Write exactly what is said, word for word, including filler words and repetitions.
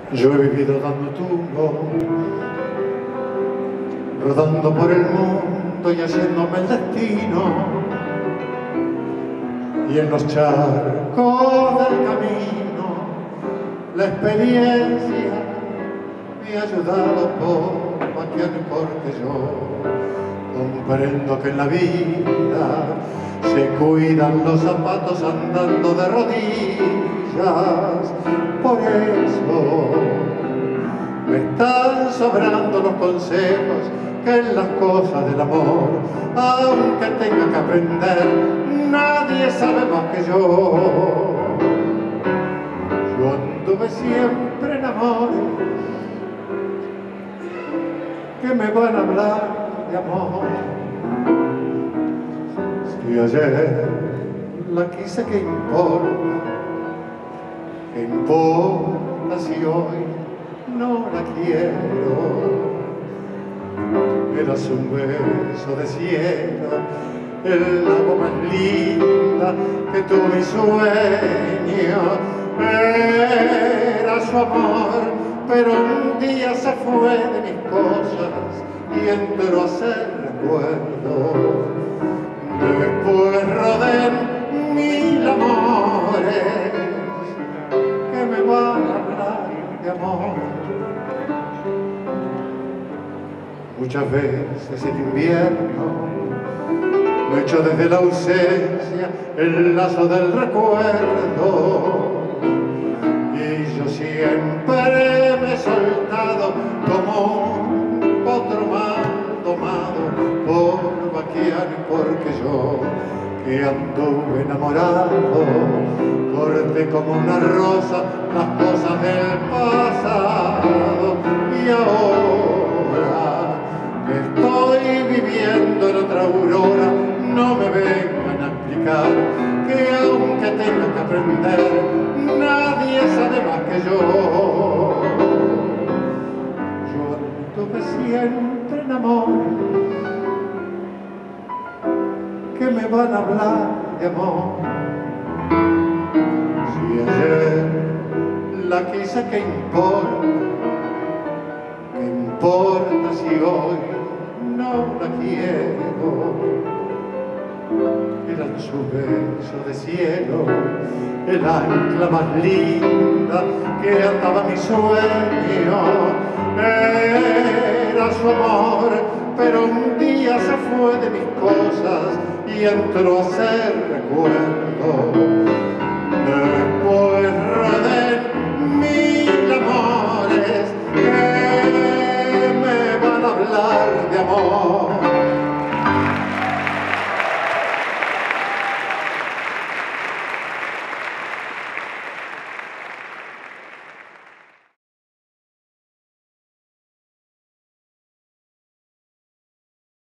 Yo he vivido dando tumbos, rodando por el mundo y haciéndome el destino. Y en los charcos del camino, la experiencia me ha ayudado por vaquear, porque yo comprendo que en la vida se cuidan los zapatos andando de rodillas. Por eso me están sobrando los consejos que en las cosas del amor, aunque tenga que aprender, nadie sabe más que yo. Yo anduve siempre en amores que me van a hablar de amor. Si ayer la quise, ¿qué importa? ¿Qué importa si hoy no la quiero? Eras un beso de cielo, el agua más linda que tuve mi sueño. Era su amor, pero un día se fue de mis cosas y entró a ser recuerdo. Después rodé mil amores que me van a hablar de amor. Muchas veces en invierno me echo desde la ausencia el lazo del recuerdo, y yo siempre me he soltado como un potro mal domado por vaquear, porque yo que anduve enamorado corté como una rosa las cosas del pasado. Y ahora que estoy viviendo en otra aurora, no me vengan a explicar que aunque tenga que aprender, nadie sabe más que yo. Yo anduve siempre en amores que me van a hablar de amor. Si ayer la quise, ¿qué importa? ¿Qué importa si hoy no la quiero? Era su beso de cielo, el ancla más linda que ataba mi sueño. Era su amor, pero un día se fue de mis cosas y entró a ser recuerdo. Después rodé mil amores que me van a hablar de amor.